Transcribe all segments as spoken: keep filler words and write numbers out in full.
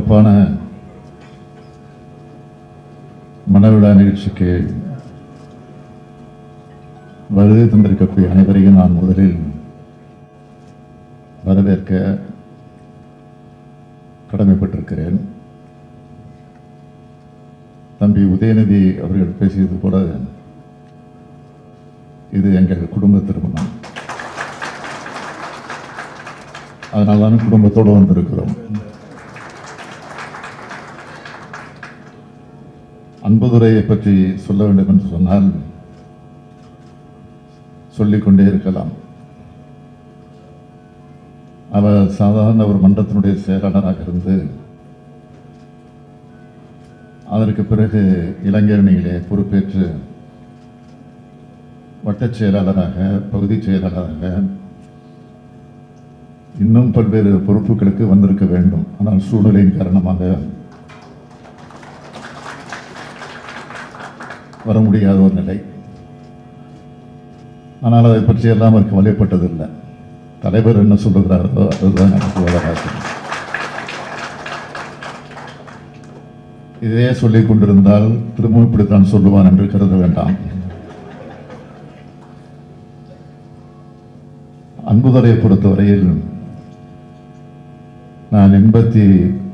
சிறப்பான மனவிழா நிகழ்ச்சிக்கு வருகை தந்திருக்கக்கூடிய அனைவரையும் நான் முதலில் வரவேற்க கடமைப்பட்டிருக்கிறேன். தம்பி உதயநிதி அவர்கள் பேசியது போல இது எங்கள் குடும்ப திருமணம். அதனால்தான் குடும்பத்தோடு வந்திருக்கிறோம். அன்புதுரையை பற்றி சொல்ல வேண்டும் என்று சொன்னால் சொல்லிக்கொண்டே இருக்கலாம். அவர் சாதாரண ஒரு மன்றத்தினுடைய செயலாளராக இருந்து அதற்கு பிறகு இளைஞரணியிலே பொறுப்பேற்று வட்டச் செயலாளராக, பகுதி செயலாளராக, இன்னும் பல்வேறு பொறுப்புகளுக்கு வந்திருக்க வேண்டும். ஆனால் சூழ்நிலையின் காரணமாக வர முடியாத ஒரு நிலை. ஆனால் அதை பற்றி எல்லாம் அவருக்கு கவலைப்பட்டதில்லை. தலைவர் என்ன சொல்லுகிறாரோ அதுதான் எனக்கு வளராகும். இதையே சொல்லிக் கொண்டிருந்தால் திரும்ப இப்படித்தான் சொல்லுவான் என்று கருத வேண்டாம். அன்புதுரையை பொறுத்தவரையில் நான் எண்பத்தி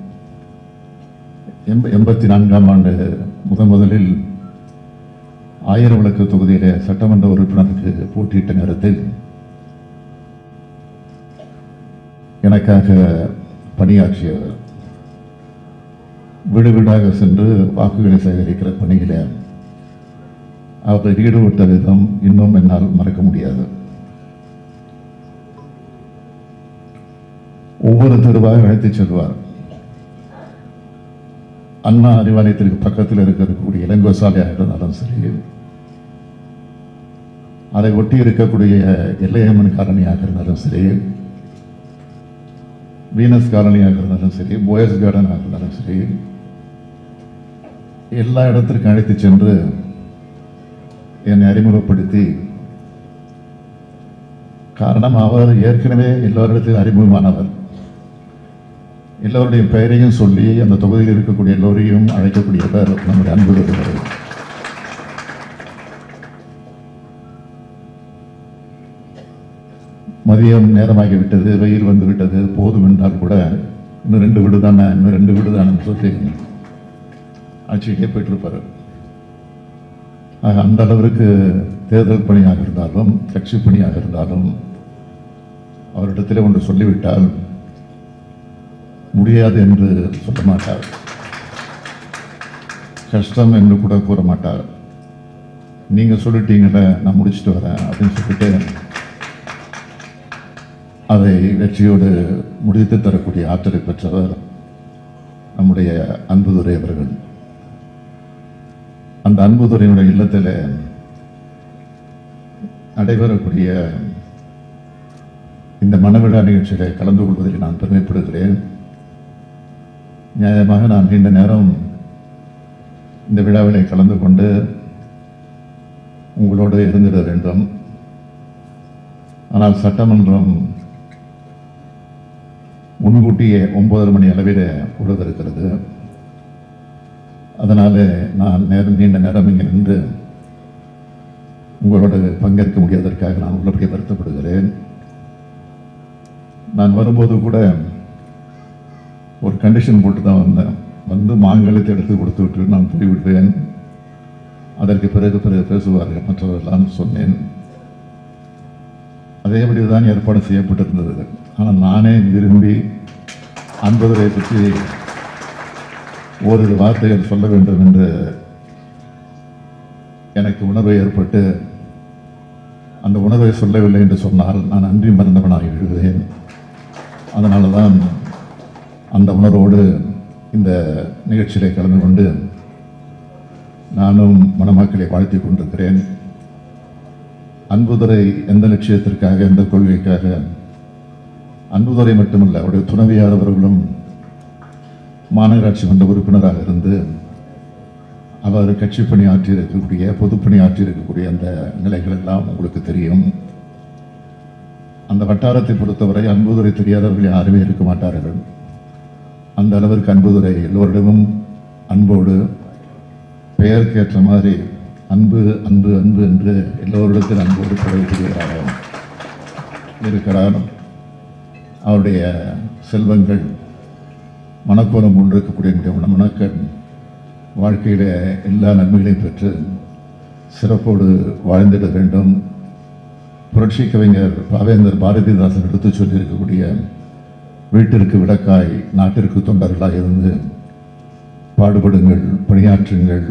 எண்பத்தி நான்காம் ஆண்டு முதன் முதலில் ஆயிரம் விளக்கு தொகுதியிலே சட்டமன்ற உறுப்பினருக்கு போட்டியிட்ட நேரத்தில் எனக்காக பணியாற்றியவர். வீடு வீடாக சென்று வாக்குகளை சேகரிக்கிற பணியில அவரை ஈடுபட்ட விதம் இன்னும் என்னால் மறக்க முடியாது. ஒவ்வொரு தெருவாக அழைத்துச் செல்வார். அண்ணா அறிவாலயத்திற்கு பக்கத்தில் இருக்கக்கூடிய இளங்கோசாலையாக இருந்தாலும் சரி, அதை ஒட்டி இருக்கக்கூடிய எல்லையம்மன் காலனியாக இருந்தாலும் சரி, வீனஸ் காலனியாக இருந்தாலும் சரி, போயஸ் கார்டனாக இருந்தாலும் சரி, எல்லா இடத்திற்கும் அழைத்து சென்று என்னை அறிமுகப்படுத்தி, காரணம் அவர் ஏற்கனவே எல்லோரிடத்திலும் அறிமுகமானவர். எல்லோருடைய பெயரையும் சொல்லி அந்த தொகுதியில் இருக்கக்கூடிய எல்லோரையும் அழைக்கக்கூடியவர் நம்முடைய அன்புதுரை. மதியம் நேரமாகிவிட்டது, வெயில் வந்து விட்டது, போதும் என்றால் கூட இன்னும் ரெண்டு வீடு தானே இன்னும் ரெண்டு வீடு தானே சொல்லி ஆட்சியிலே போயிட்டிருப்பார். ஆக அந்த அளவிற்கு தேர்தல் பணியாக இருந்தாலும் கட்சி பணியாக இருந்தாலும் அவரிடத்தில் ஒன்று சொல்லிவிட்டால் முடியாது என்று சொல்ல மாட்டார், கஷ்டம் என்று கூட கூற மாட்டார். நீங்கள் சொல்லிட்டீங்கள நான் முடிச்சுட்டு வரேன் அப்படின்னு சொல்லிட்டு அதை வெற்றியோடு முடித்து தரக்கூடிய ஆற்றலை பெற்றவர் நம்முடைய அன்புதுரை அவர்கள். அந்த அன்புதுரையினுடைய இல்லத்தில் நடைபெறக்கூடிய இந்த மனவிழா நிகழ்ச்சியில கலந்து கொள்வதில் நான் பெருமைப்படுகிறேன். நியாயமாக நான் நீண்ட நேரம் இந்த விழாவிலே கலந்து கொண்டு உங்களோடு இருந்திட வேண்டும். ஆனால் சட்டமன்றம் முன்கூட்டியே ஒன்பதரை மணி அளவில் உழுதிருக்கிறது. அதனால நான் நேரம் நீண்ட நேரம் இங்கே நின்று உங்களோடு பங்கேற்க முடியாததற்காக நான் உள்ளபடியே வருத்தப்படுகிறேன். நான் வரும்போது கூட ஒரு கண்டிஷன் போட்டு தான் வந்தேன். வந்து மாங்கல்யத்தை எடுத்து கொடுத்து விட்டு நான் போய்விடுவேன், அதற்கு பிறகு பிறகு பேசுவார்கள் மற்றவர்களாம் சொன்னேன். அதேபடி தான் ஏற்பாடு செய்யப்பட்டிருந்தது. ஆனால் நானே விரும்பி அன்புதுரை பற்றி ஓரிரு வார்த்தைகள் சொல்ல வேண்டும் என்று எனக்கு உணர்வு ஏற்பட்டு அந்த உணர்வை சொல்லவில்லை என்று சொன்னால் நான் நன்றி மறந்தவனாகி விடுகிறேன். அதனால தான் அந்த உணர்வோடு இந்த நிகழ்ச்சியிலே கலந்து கொண்டு நானும் மணமக்களை வாழ்த்தி கொண்டிருக்கிறேன். அன்புதுரை எந்த லட்சியத்திற்காக, எந்த கொள்கைக்காக, அன்புதுரை மட்டுமல்ல அவருடைய துணைவியார் அவர்களும் மாநகராட்சி மன்ற உறுப்பினராக இருந்து அவர் கட்சி பணி ஆற்றியிருக்கக்கூடிய, பொதுப்பணி ஆற்றியிருக்கக்கூடிய அந்த நிலைகள் எல்லாம் உங்களுக்கு தெரியும். அந்த வட்டாரத்தை பொறுத்தவரை அன்புதுரை தெரியாதவர்கள் யாருமே இருக்க மாட்டார்கள். அந்த அளவிற்கு அன்புதுரை எல்லோரிடமும் அன்போடு பெயருக்கேற்ற மாதிரி அன்பு அன்பு அன்பு என்று எல்லோரிடத்தில் அன்போடு பழகக்கூடியவராக இருக்கிறார். அவருடைய செல்வங்கள் மனக்கோலம் கொண்டிருக்கக்கூடிய மணக்கள் வாழ்க்கையில் எல்லா நன்மைகளையும் பெற்று சிறப்போடு வாழ்ந்திட வேண்டும். புரட்சி கவிஞர் பாவேந்தர் பாரதிதாசன் எடுத்து சொல்லியிருக்கக்கூடிய வீட்டிற்கு விளக்காய் நாட்டிற்கு தொண்டர்களாக இருந்து பாடுபடுங்கள், பணியாற்றுங்கள்.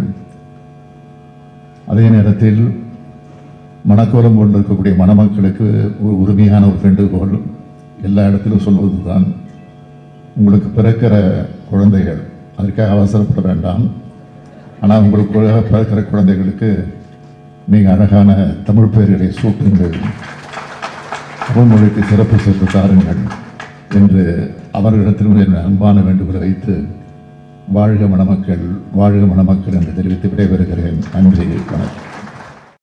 அதே நேரத்தில் மனக்கோலம் கொண்டிருக்கக்கூடிய மணமக்களுக்கு ஒரு உரிமையான ஒரு வேண்டுகோள் எல்லா இடத்திலும் சொல்வது தான், உங்களுக்கு பிறக்கிற குழந்தைகள் அதற்காக அவசரப்பட வேண்டாம். ஆனால் உங்களுக்கு பிறக்கிற குழந்தைகளுக்கு நீங்கள் அழகான தமிழ் பெயர்களை சூட்டுங்கள், தமிழ் மொழிக்கு சிறப்பு சேர்த்து தாருங்கள் என்று அவர்களிடத்திலும் என் அன்பான வேண்டுகோளை வைத்து வாழ்க மணமக்கள், வாழ்க மணமக்கள் என்று தெரிவித்து விடைபெறுகிறேன். நன்றி, வணக்கம்.